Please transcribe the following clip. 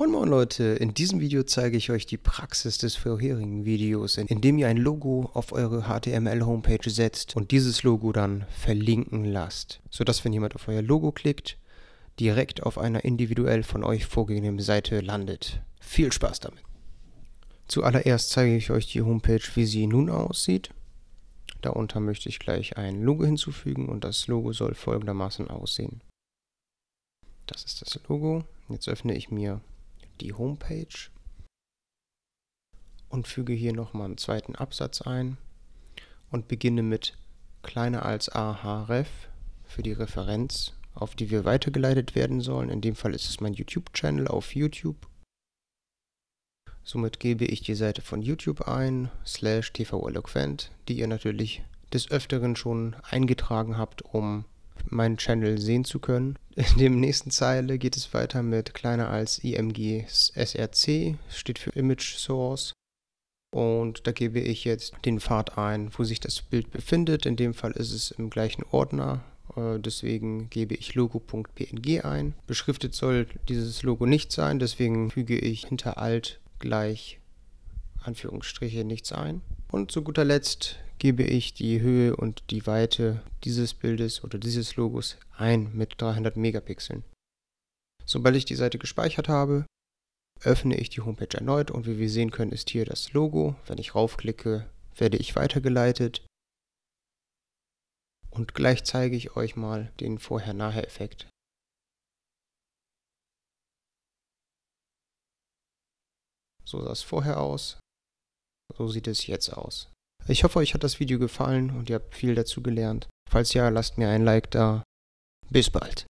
Moin Moin Leute, in diesem Video zeige ich euch die Praxis des vorherigen Videos, indem ihr ein Logo auf eure HTML-Homepage setzt und dieses Logo dann verlinken lasst, sodass, wenn jemand auf euer Logo klickt, direkt auf einer individuell von euch vorgegebenen Seite landet. Viel Spaß damit! Zuallererst zeige ich euch die Homepage, wie sie nun aussieht. Darunter möchte ich gleich ein Logo hinzufügen und das Logo soll folgendermaßen aussehen. Das ist das Logo. Jetzt öffne ich mir die Homepage und füge hier nochmal einen zweiten Absatz ein und beginne mit kleiner als ahref für die Referenz, auf die wir weitergeleitet werden sollen. In dem Fall ist es mein YouTube-Channel auf YouTube. Somit gebe ich die Seite von YouTube ein, /tveloquent, die ihr natürlich des Öfteren schon eingetragen habt, um meinen Channel sehen zu können. In der nächsten Zeile geht es weiter mit kleiner als img-src, steht für Image Source. Und da gebe ich jetzt den Pfad ein, wo sich das Bild befindet. In dem Fall ist es im gleichen Ordner, deswegen gebe ich logo.png ein. Beschriftet soll dieses Logo nicht sein, deswegen füge ich hinter Alt gleich Anführungsstriche nichts ein. Und zu guter Letzt gebe ich die Höhe und die Weite dieses Bildes oder dieses Logos ein mit 300 Megapixeln. Sobald ich die Seite gespeichert habe, öffne ich die Homepage erneut und wie wir sehen können, ist hier das Logo. Wenn ich raufklicke, werde ich weitergeleitet. Und gleich zeige ich euch mal den Vorher-Nachher-Effekt. So sah es vorher aus. So sieht es jetzt aus. Ich hoffe, euch hat das Video gefallen und ihr habt viel dazu gelernt. Falls ja, lasst mir ein Like da. Bis bald.